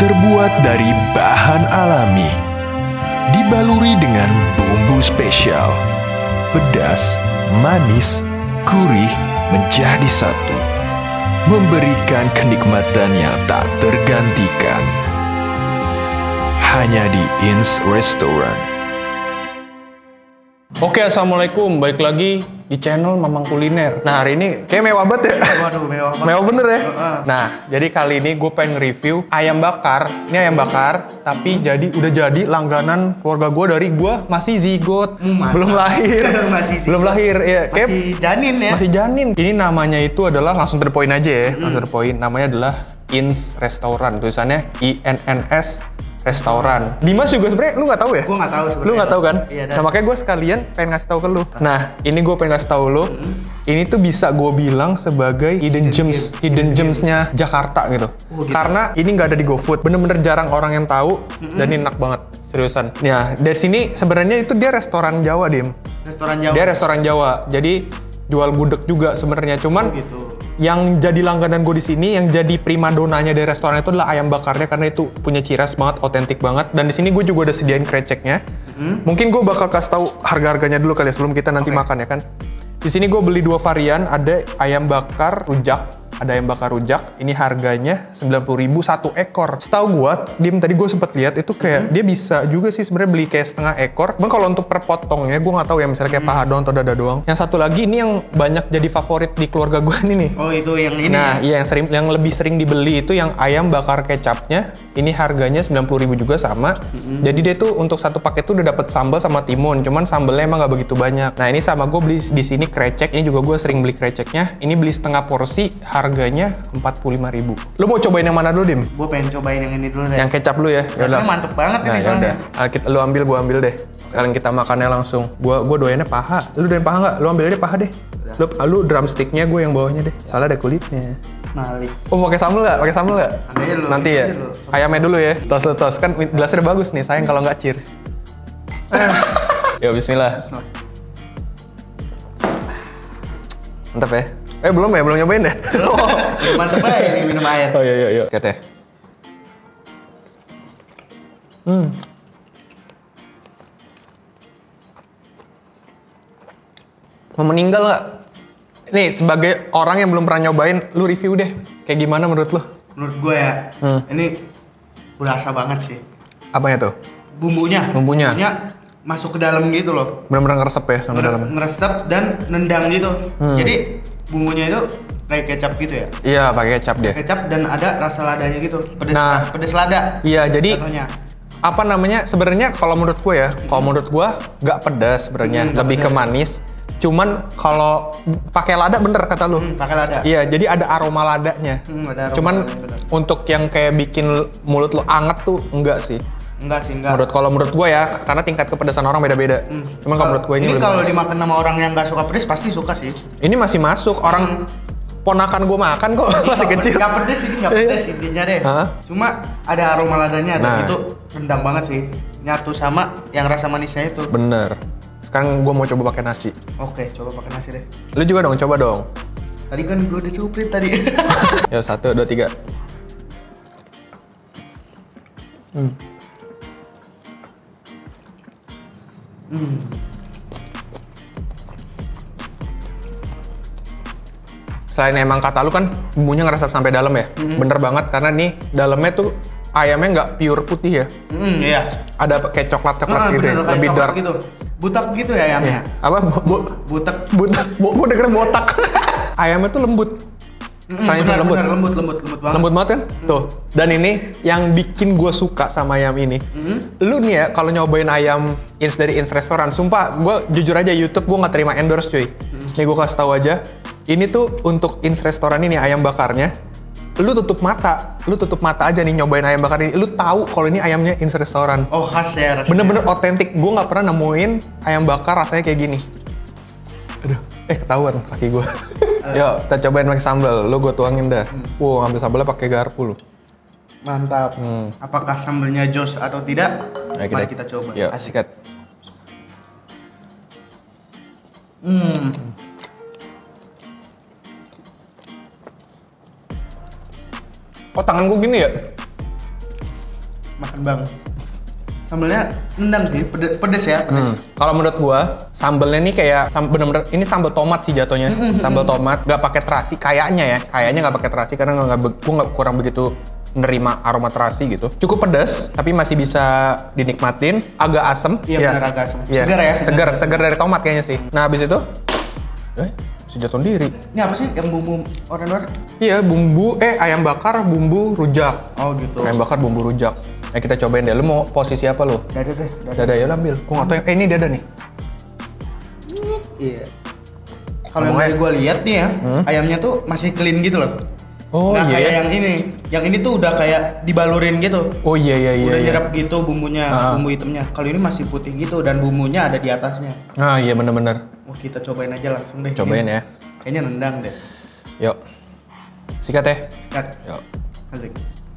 terbuat dari bahan alami, dibaluri dengan bumbu spesial, pedas, manis, gurih menjadi satu, memberikan kenikmatan yang tak tergantikan. Hanya di Ins Restaurant. Oke, assalamualaikum. Balik lagi di channel Mamang Kuliner. Nah, hari ini kayak mewah banget ya. Waduh, mewah banget. Mewah bener ya. Nah, jadi kali ini gue pengen review ayam bakar. Ini ayam bakar, tapi udah jadi langganan keluarga gue dari gue masih zigot, belum lahir. Belum lahir ya. Masih janin ya. Masih janin. Ini namanya itu adalah langsung to the point aja ya. Langsung to the point. Namanya adalah Ins Restaurant. Tulisannya INNS Restoran. Dimas juga sebenarnya lu nggak tahu ya? Gue nggak tahu sebenarnya. Lu nggak tahu kan? Iya. Nah makanya gue sekalian pengen ngasih tahu ke lu. Nah ini gue pengen ngasih tahu lu. Ini tuh bisa gue bilang sebagai hidden gemsnya Jakarta gitu. Oh, gitu. Karena ini nggak ada di GoFood. Bener-bener jarang orang yang tahu dan ini enak banget. Seriusan. Nah dari sini sebenarnya itu dia restoran Jawa, Dim. Restoran Jawa. Dia restoran Jawa. Jadi jual gudeg juga sebenarnya. Cuman gitu. yang jadi langganan gue di sini, yang jadi primadonanya dari restoran itu adalah ayam bakarnya karena itu punya ciri khas banget, otentik banget. Dan di sini gue juga udah sediain kreceknya. Mungkin gue bakal kasih tahu harga-harganya dulu kali ya sebelum kita nanti makan ya kan. Di sini gue beli 2 varian, ada ayam bakar rujak. Ada ayam bakar rujak, ini harganya 90.000 satu ekor. Setahu gua, Dim tadi gue sempet lihat itu kayak dia bisa juga sih sebenarnya beli kayak setengah ekor. Cuman kalau untuk per potongnya gue nggak tahu ya, misalnya kayak paha doang atau dada doang. Yang satu lagi ini yang banyak jadi favorit di keluarga gue ini nih. Oh itu yang ini. Nah iya yang lebih sering dibeli itu yang ayam bakar kecapnya. Ini harganya 90.000 juga sama. Jadi dia tuh untuk satu paket tuh udah dapet sambal sama timun. Cuman sambalnya emang nggak begitu banyak. Nah ini sama gue beli di sini krecek. Ini juga gue sering beli kreceknya. Ini beli setengah porsi, harganya 45.000. Lu mau cobain yang mana dulu, Dim? Gue pengen cobain yang ini dulu deh. Yang kecap lu ya. Rasanya mantep banget Nah, ini soalnya. Lu ambil, gua ambil deh. Sekalian kita makannya langsung. Gua doyannya paha. Lu doyan paha nggak? Lu ambil aja paha deh. Lu drumsticknya gue yang bawahnya deh. Soalnya ada kulitnya. Malis. Oh, pakai sambal nggak? Pakai sambal nggak? Nanti ya. Ayamnya dulu ya. Tos kan gelasnya udah bagus nih. Sayang kalau nggak cheers. Yo, bismillah. Mantap ya. Belum nyobain deh. Mantep aja ini minum air. Oh iya. Oke teh. Mau meninggal nggak? Nih sebagai orang yang belum pernah nyobain, lu review deh. Kayak gimana menurut lu? Menurut gue ya, ini berasa banget sih. Apanya tuh? Bumbunya masuk ke dalam gitu loh. Bener-bener ngeresep ya sama dalam. Ngeresep dan nendang gitu. Jadi bumbunya itu kayak kecap gitu ya? Iya, pakai kecap dia. Kecap dan ada rasa ladanya gitu. Pedes lada. Iya, jadi contohnya. apa namanya? Sebenarnya kalau menurut gue ya, nggak pedas sebenarnya, lebih ke manis. Cuman kalau pakai lada bener kata lu. Pakai lada. Iya, jadi ada aroma ladanya. Cuman untuk yang kayak bikin mulut lu anget tuh enggak sih. Enggak. Kalau menurut gue ya, karena tingkat kepedasan orang beda-beda. Cuman kalau menurut gue ini kalau dimakan sama orang yang nggak suka pedas pasti suka sih. Ini masih masuk. Orang ponakan gue makan kok masih kecil. Nggak pedes intinya deh. Cuma ada aroma ladanya dan itu rendang banget sih. Nyatu sama yang rasa manisnya itu. Bener. Sekarang gue mau coba pakai nasi. Oke, coba pakai nasi deh. Lu juga dong, coba dong. Tadi kan gue udah suprit tadi. Ya 1, 2, 3. Selain emang kata lu kan bumbunya ngeresap sampai dalam ya. Bener banget karena nih dalamnya tuh ayamnya nggak pure putih ya. Iya. Ada kayak coklat gitu ya. Lebih dark gitu. Butak gitu ya ayamnya. Apa? Butak. Gue denger botak. Ayamnya tuh lembut. Selain itu lembut banget. Lembut banget kan? Tuh. Dan ini yang bikin gue suka sama ayam ini. Lu nih ya kalau nyobain ayam dari Ins Restaurant, sumpah gue jujur aja YouTube gue nggak terima endorse cuy. Nih gue kasih tahu aja. Ini tuh untuk Ins Restaurant ini ayam bakarnya. Lu tutup mata aja nih nyobain ayam bakar ini. Lu tahu kalau ini ayamnya Ins Restaurant. Oh khas ya rasanya. Bener-bener otentik. Gue nggak pernah nemuin ayam bakar rasanya kayak gini. Aduh, ketahuan kaki gue. Yuk, kita cobain pakai sambal. Lu gue tuangin dah. Wow, ambil sambalnya pakai garpu lu. Mantap. Apakah sambalnya jos atau tidak? Mari kita coba. Yuk, sikat. Kok tangan gue gini ya? makan bang. Sambelnya nendang sih, pedes ya, pedes. Kalau menurut gua, sambelnya nih kayak bener-bener ini sambel tomat sih jatuhnya. Sambel tomat, nggak pakai terasi kayaknya nggak pakai terasi karena gua nggak kurang begitu menerima aroma terasi gitu. Cukup pedas, tapi masih bisa dinikmatin. Agak asem. Iya benar agak asem. Iya. Segar ya. Segar dari tomat kayaknya sih. Nah habis itu, bisa jatuh diri. Ini apa sih yang bumbu oranye? Iya bumbu, ayam bakar bumbu rujak. Oh gitu. Ayam bakar bumbu rujak. Nah kita cobain deh, lu mau posisi apa lu? Dada deh. Dada ya ambil. Gua nggak tahu yang, ini dada nih. Iya. Kalau yang dari gua lihat nih ya, ayamnya tuh masih clean gitu loh. Oh nah, iya. kayak yang ini. Yang ini tuh udah kayak dibalurin gitu. Oh iya. Udah nyerap gitu bumbunya, bumbu hitamnya. Kalau ini masih putih gitu dan bumbunya ada di atasnya. Ah iya bener-bener. Wah kita cobain aja langsung deh. Cobain ini. ya. Kayaknya nendang deh. Yuk. Sikat ya. Sikat. Yuk. Asik.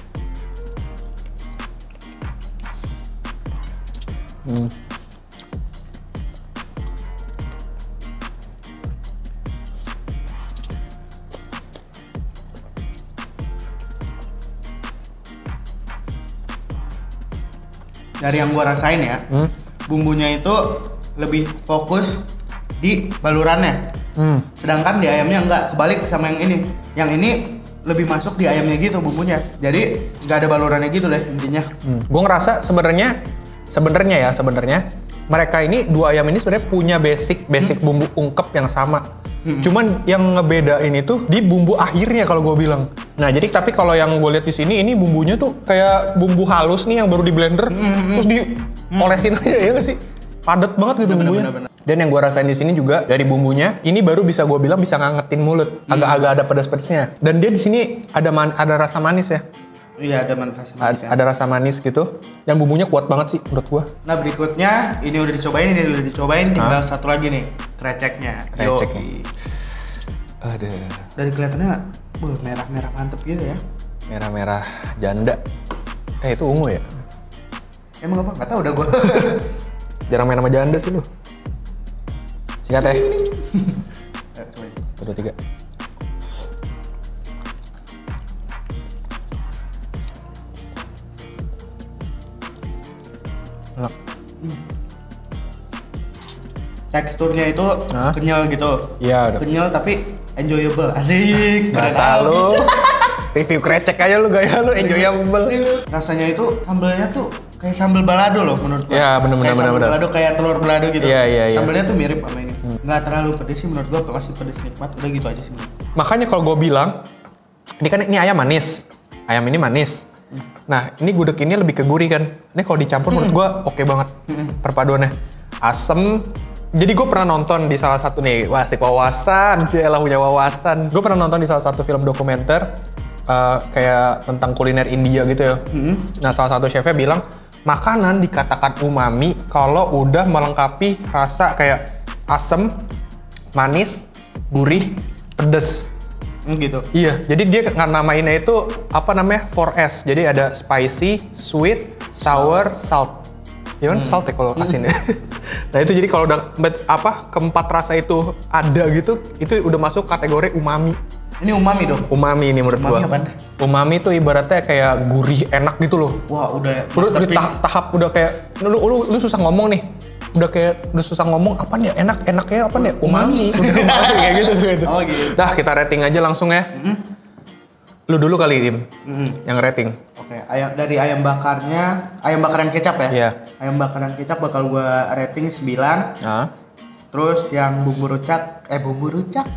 Dari yang gua rasain ya, bumbunya itu lebih fokus di balurannya. Sedangkan di ayamnya enggak, kebalik sama yang ini. Yang ini lebih masuk di ayamnya gitu bumbunya. Jadi nggak ada balurannya gitu deh intinya. Gue ngerasa sebenarnya mereka ini dua ayam ini sebenarnya punya basic bumbu ungkep yang sama. Cuman yang ngebedain itu di bumbu akhirnya kalau gue bilang. Nah jadi tapi kalau yang gue lihat di sini ini bumbunya tuh kayak bumbu halus nih yang baru di blender terus diolesin aja ya nggak sih? Padat banget gitu bumbunya. Bener. Dan yang gue rasain di sini juga dari bumbunya ini baru bisa gue bilang bisa ngangetin mulut. Agak-agak ada pedas-pedasnya. Dan dia di sini ada rasa manis ya. Iya ada rasa manis. Ada rasa manis gitu. Dan bumbunya kuat banget sih menurut gua. Nah berikutnya ini udah dicobain, tinggal satu lagi nih kreceknya. Kreceknya. Aduh. Dari kelihatannya, merah-merah mantep gitu ya. Merah-merah janda. Itu ungu ya? Emang apa? Nggak tahu udah gua. Jarang main sama janda sih lu. Sikat ya. Cobain. 1, 2, 3. Enak. Teksturnya itu kenyal gitu. Iya udah. Kenyal tapi enjoyable. Asik. Bahasa lu. Review krecek aja lu gaya lu enjoyable. Rasanya itu sambelnya tuh kayak sambel balado loh menurut gua. Iya bener. Balado kayak telur balado gitu. Iya. Sambelnya tuh mirip sama ini. Nggak terlalu pedes sih menurut gua, masih pedes nikmat. Udah gitu aja sih. Makanya kalau gue bilang, ini ayam manis. Ayam ini manis. Nah, ini gudeg ini lebih ke gurih kan. Ini kalau dicampur menurut gue oke banget perpaduannya. Asem. Jadi gue pernah nonton di salah satu nih, asik wawasan, Cielah punya wawasan. Gue pernah nonton di salah satu film dokumenter kayak tentang kuliner India gitu ya. Nah, salah satu chefnya bilang makanan dikatakan umami kalau udah melengkapi rasa kayak asem, manis, gurih, pedes. Gitu. Iya, jadi dia namainnya itu apa namanya 4S. Jadi ada spicy, sweet, sour, salt. Ya kan salt ya kalau asin ya. Nah itu jadi kalau udah keempat rasa itu ada gitu, itu udah masuk kategori umami. Ini umami dong. Umami ini menurut gua. Umami itu ibaratnya kayak gurih enak gitu loh. Wah udah. Udah di tahap udah kayak lu susah ngomong nih. Udah susah ngomong apa nih enaknya apa nih umami kayak gitu. Oh gitu. Dah kita rating aja langsung ya. Lu dulu kali Im yang rating. Oke, dari ayam bakar yang kecap ya. Iya. Ayam bakar yang kecap bakal gua rating 9. Terus yang bumbu rujak 8,5.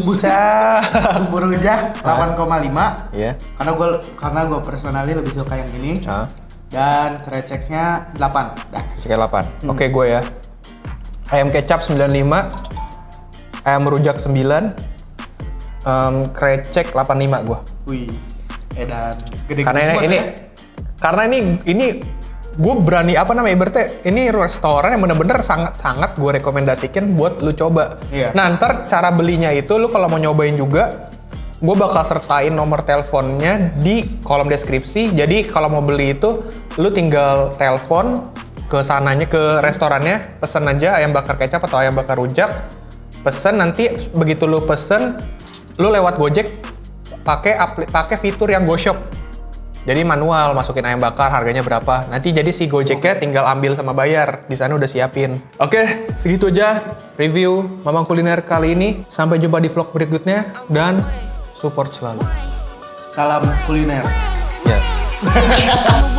Iya. Karena gua personally lebih suka yang ini. Dan kreceknya 8. Dah. Sekitar 8. Oke, gue ya. Ayam kecap 95. Ayam rujak 9. Krecek 85 gue. Wih. Dan gede karena ini gue berani ibaratnya ini restoran yang bener-bener sangat gue rekomendasikan buat lu coba. Iya. Nah, ntar cara belinya itu lu kalau mau nyobain juga gue bakal sertain nomor teleponnya di kolom deskripsi. Jadi kalau mau beli itu, lu tinggal telepon ke sananya, ke restorannya, pesen aja ayam bakar kecap atau ayam bakar rujak. Pesen, nanti begitu lu pesen, lu lewat Gojek pakai fitur yang GoShop. Jadi manual masukin ayam bakar harganya berapa. Nanti jadi si Gojeknya tinggal ambil sama bayar. Di sana udah siapin. Oke, segitu aja review Mamang Kuliner kali ini. Sampai jumpa di vlog berikutnya dan support selalu. Salam kuliner. Ya.